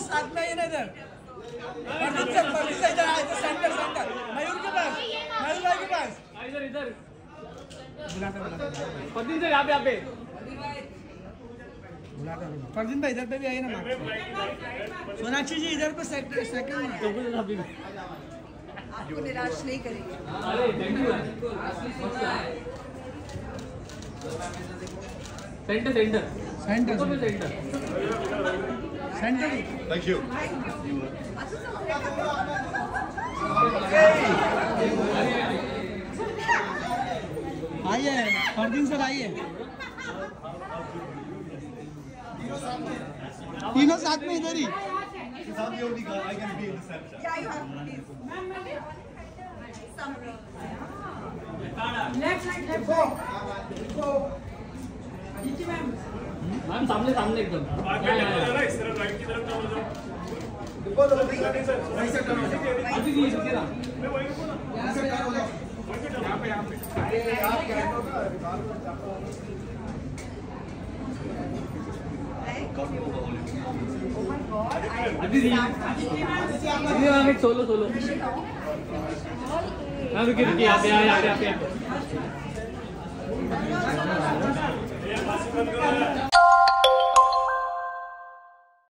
साथ में ही नजर परदीप से इधर आए, सेंटर सेंटर मयूर के पास, मयूर भाई के पास इधर इधर बुलाता परदीप से यहाँ पे बुलाता परदीप भाई इधर पे भी आइए ना। सोनाक्षी जी इधर पे सेकंड आपको निराश नहीं करेंगे। अरे thank you centre centre centre centre centre thank you. आइए परदीप सर आइए, तीनों साथ में इधर ही। Because I'm the only guy, I can be in the center. Yeah, you have please. Summary. Ma'am सामने सामने एकदम अभी जी रुकिए मैम एक सोलो मैम रुकिए यहाँ पे